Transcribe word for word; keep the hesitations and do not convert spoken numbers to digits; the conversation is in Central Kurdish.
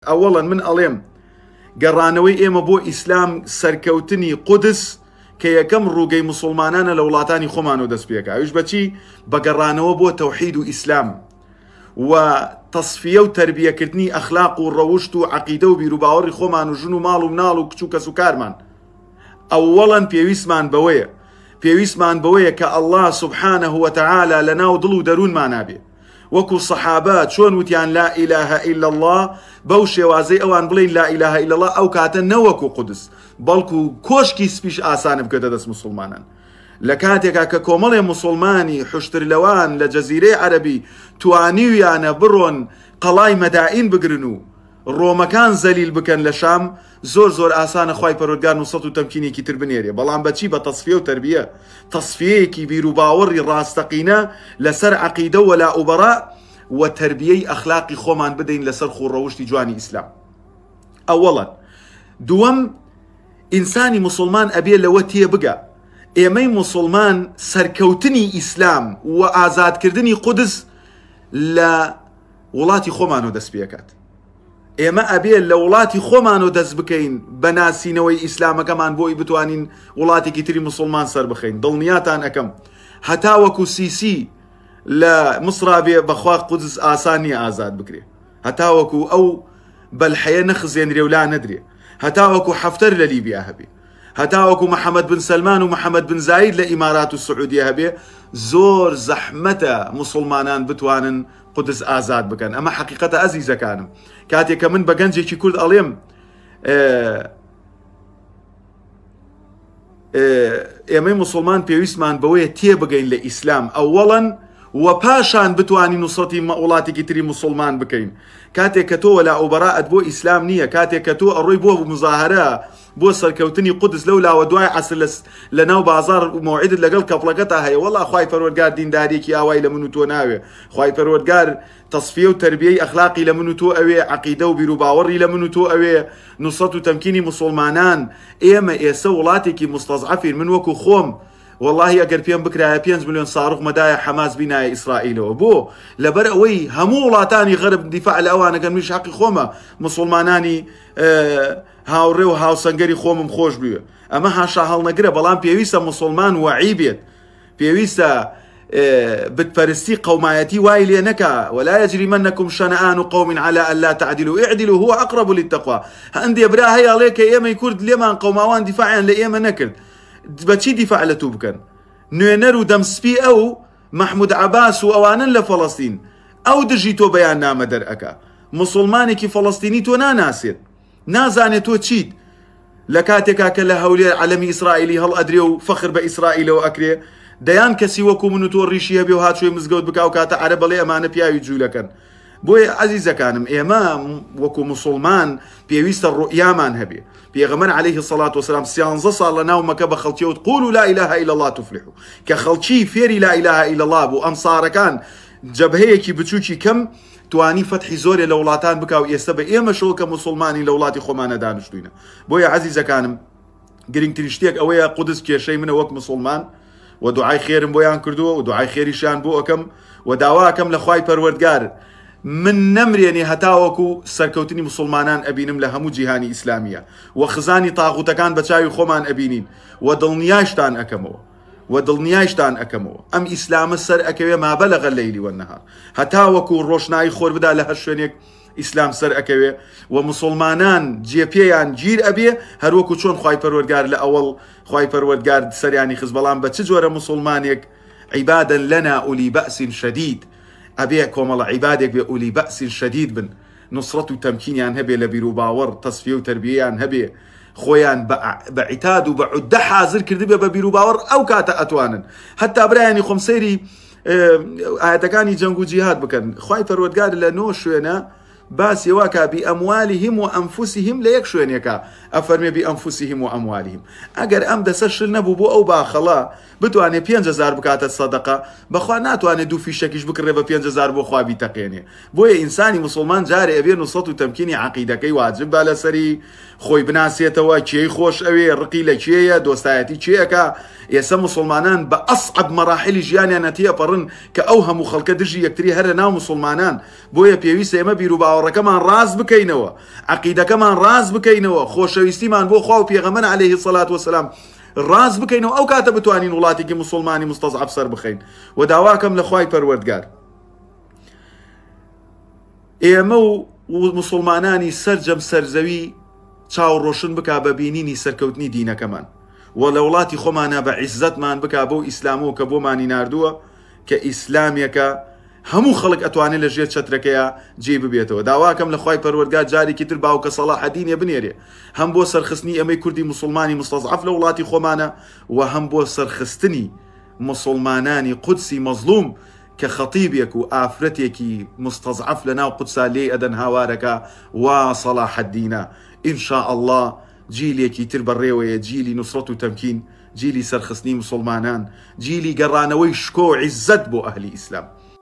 ئەوەڵەن من ئەڵێم گەڕانەوەی ئێمە بۆ ئیسلام سەرکەوتنی قودس کە یەکەم ڕووگەی مسلمانانە لە وڵاتانی خۆمانەوە دەست پێکە. ئەویش بەچی بەگەڕانەوە بۆ تەوحید و ئیسلام و تەصفیە و تەربیەکردنی ئەخلاق و ڕەوشت و عەقیدە و بیرروباوەڕی خۆمان و ژن و ماڵ و مناڵ و کچ و کەس و کارمان. ئەوەڵەن پێویستمان بەوەیە پێویستمان بەوەیە کە ئەڵڵا سوبحانەه وتەعالا لە ناو دڵ و دەروونمان نابێ وەکو سەحابە چۆن وتیان لا ئیلاهە ئیلا الله بەو شێوازەی ئەوان بڵێن لا ئیلاهە ئیلا الله ئەو کاتە نەوەکو قودس بەڵکو کۆشکی سپیش ئاسانە بکەدە دەست مسلمانان. لە کاتێکا کە کۆمەڵێ مسلمانی حشترلەوان لە جەزیرەی عەرەبی توانیویانە بڕۆن قەڵای مەدائین بگرن و ڕۆمەکان زەلیل بکەن لە شام زۆر زۆر ئاسانە خوای پەروەردگار نوسەت و تەمکینێکی تر بنێرێ. بەڵام بەچی بە تەصفیە و تەربیە تەصفیەیەکی بیرروباوەڕی ڕاستەقینە لەسەر عەقیدە و وەلاء و تەربیەی ئەخلاقی خۆمان بدەین لەسەر خوڕەوشتی جوانی ئیسلام. ئەوەڵەن. دووەم، ئینسانی مسلمان ئەبێ لەوە تێبگە ئێمەی مسلمان سەرکەوتنی ئیسلام و ئازادکردنی قودس لە وڵاتی خۆمانەوە دەست پێکات. ئێمە ئەبێ لە وڵاتی خۆمانەوە دەست بکەین بە ناسینەوەی ئیسلامەکەمان بۆی بتوانین وڵاتێکی تری مسلمان سەر بخەین. دڵنیاتان ئەەکەم هەتا وەکو سیسی لە مسرابێ بەخوا قودس ئاسانی ئازاد بکرێ، هەتا وەکو ئەو بەلحەیە نەخزێنرێ و لا نەدرێ، هەتا وەکو حەفتەر لە لیبیا هەبێ، هەتا وەکو محەممەد بن سەلمان و محەممەد بن زاید لە ئیمارات و سعودیە هەبێ. زۆر زەحمەتە مسلمانان بتوانن قودس ئازاد بکەن. ئەمە حەقیقەتە ئەزیزەکانم. کاتێک کە من بە گەنجێکی کورد ئەڵێم ئێمەی مسلمان پێویستمان بەوەیە تێبگەین لە ئیسلام ئەوەڵەن و پاشان بتوانین نوسەتی وڵاتێکی تری مسلمان بکەین. کاتێک کە تۆ وەلاءوبەراءت بۆ ئیسلام نییە، کاتێک کە تۆ ئەڕۆی بۆ مزاهرە بۆ سەرکەوتنی قودس لەو لاوە دوای عەسر لە ناو بازار مەوعیدت لەگەڵ کەپڵەکەتا هەیە، وەڵا خوای پەروەردگار دینداریەکی ئاوای لە من و تۆ ناوێ، خوای پەروەردگار تەصفیە و تەربیەی ئەخلاقی لە من و تۆ ئەوێ، عەقیدە و بیرروباوەڕی لە من و تۆ ئەوێ، نوسەت و تەمکینی مسلمانان. ئێمە ئێستا وڵاتێکی مستەضعەفین. من وەکو خۆم والله ئەگەر پێم بکرایە پێنج ملیۆن ساڕوق مەدایە حەماس بینایە ئیسرائیلەوە بۆ لەبەر ئەوەی هەموو وڵاتانی غەرب دیفاع لە ئەوانەکەن. منیش حەقی خۆمە مسلمانانی هاوڕێ و هاوسەنگەری خۆمم خۆش بوێ. ئەمە هاشا هەڵنەگرە، بەڵام پێویستە مسلمان وەعی بێت، پێویستە بتپەرستی قەومایەتی وای لێ نەکا. ولا يجرمنكم شنآن قوم على ألا تعدلوا اعدلوا هو أقرب للتقوى. هەندێ برا هەیەڵێ کە ئێمەی کورد لێمان قەوماوان دیفاعیان لە ئێمە نەکرد، بەچی دیفاع لە تو بکەن؟ نوێنەر و دەمسپی ئەو محمود عباس و ئەوانن لە فەڵەستین، ئەو دژی تۆ بەیان نامە دەرئەکا. مسلمانێکی فەڵەستینی تۆ ناناسێت، نازانێت تۆ چیت. لە کاتێکا کە لە هەولێر عەلەمی ئیسرائیلی هەڵ ئەدرێ و فەخر بە ئیسرائیلەوە ئەکرێ، دەیان کەسی وەکو من و تۆ ڕیشی هەبێ و هاتووی مزگەوت بکا و کاتە عەرە بەڵێ ئەمانە پیاوی جوولەکەن. بۆیە عەزیزەکانم ئێمە وەکو مسلمان پێویستە ڕوئیامان هەبێ. پێغەمبەر عەلەیهی سەڵات وسەلام سیانزە ساڵ لە ناو مەکە بە خەڵکیەوت قولوا لا إله إلا الله تفلحوا، کە خەڵکی فێری لا إله إلا الله بوو. ئەمسارەکان جەبهەیەکی بچووکی کەم توانی فەتحی زۆرێ لە وڵاتان بکا و ئێستا بە ئێمە شەوە کە مسلمانی لە وڵاتی خۆمانە دانیشتوینە. بۆیە عەزیزەکانم گرنگترین شتێک ئەوەیە قودس کێشەی منە وەک مسلمان و دوعای خێرم بۆیان کردووە و دوعای خێریشیان بۆ ئەەکەم و داواکەم لە خوای پەروەردگار من نەمرێنێ هەتاوەکو سەرکەوتنی مسلمانان ئەبینم لە هەموو جیهانی ئیسلامیە و خزانی تاغوتەکان بە چاوی خۆمان ئەبینین و دڵنیایشتان ئەەکەمەوە و دڵنیایشتان ئەەکەمەوە ئەم ئیسلامە سەر ئەکەوێ ما بەلەغە اللەیلی وەنەهار، هەتاوەکو ڕۆشنایی خۆر بدا لە هەر شوێنێک ئیسلام سەر ئەکەوێ و مسلمانان جێپێیان گیر ئەبێ هەروەکو چۆن خوای پەروەردگار لە ئەوڵ خوای پەروەردگار سەریانی خز. بەڵام بە چ جۆرە مسلمانێک عیبادەن لەنا ئولی بەئسین شەدید، ئەبێ کۆمەڵە عیبادێک بێ ئولی بەئسین شەدید بن، نوسڕەت و تەمکینیان هەبێ لە بیرروباوەڕ، تەصفیە و تەربیەیان هەبێ، خۆیان بە عیتاد و بە عودە حازر کردبێ بە بیرروباوەڕ ئەو کاتە ئەتوانن. هەتا برایانی خۆم سەیری ئاەتەکانی جەنگ و جیهاد بکەن. خوای پەروەردگار لە نۆ شوێنە باسی واکە بئەموالهم و ئەنفوسهم لە یەک شوێنێکە، ئەفەرمێ بئەنفوسهم و ئەموالهم. ئەگەر ئەم دەسە شل نەبوو بۆ ئەو باخەڵە بتوانێت پێنج هەزار بکاتە سەدەقە، بەخوا ناتوانێت دوو فیشەکیش بکڕێ بە پێنج هەزار بۆ خوا بیتەقێنێ. بۆیە ئینسانی مسلمان جارێ ئەبێ نوسەت و تەمکینی عەقیدەکەی واجب با لەسەری خۆی بناسێتەوە، کێی خۆش ئەوێ، ڕقی لە کێیە، دۆستایەتی کێیەکە. ئێستا مسلمانان بە ئەسعەب مەراحلی ژیانیان نەتیەپەڕن کە ئەو هەموو خەڵکە دژی یەکتری هەرە ناو مسلمانان. بۆیە پێویستە ئێمە بیرروباوەڕ باوەڕەکەمان ڕاست بکەینەوە، عەقیدەکەمان ڕاست بکەینەوە، خۆشەویستیمان بۆ خوا و پێغەمبەر عەلەیهی سەڵات وەسەلام ڕاست بکەینەوە، ئەو کاتە بتوانین وڵاتێکی موسڵمانی مستەضعەف سەر بخەین. و داواکەم لە خوای پەروەردگار ئێمە و موسڵمانانی سەرجەم سەرزەوی چاوڕۆشن بکا بە بینینی سەرکەوتنی دینەکەمان و لە وڵاتی خۆمانە بە عیززەتمان بکا بۆ ئیسلامەوە کە بۆمانی ناردووە کە ئیسلامێکە هەموو خەڵک ئەتوانێت لە ژێر چەترەکەیە جێ ببێتەوە. داواکەم لە خوای پەروەردگار جارێکی تر باوکە سەڵاح دینێ بنێرێ، هەم بۆ سەرخستنی ئەمەی کوردی موسڵمانی مستەضعەف لە وڵاتی خۆمانە و هەم بۆ سەرخستنی موسڵمانانی قودسی مەزلوم کە خەتیبێک و ئافرەتێکی مستەضعەف لە ناو قودسا لێ ئەدەن هاوارەکە وا سەڵاح الدینە. ئینشاء الله جیلێکی تر بەڕێوەیە، جیلی نوسڕەت و تەمکین، جیلی سەرخستنی موسڵمانان، جیلی گەڕانەوەی شکۆ و عیززەت بۆ ئەهلی ئیسلام.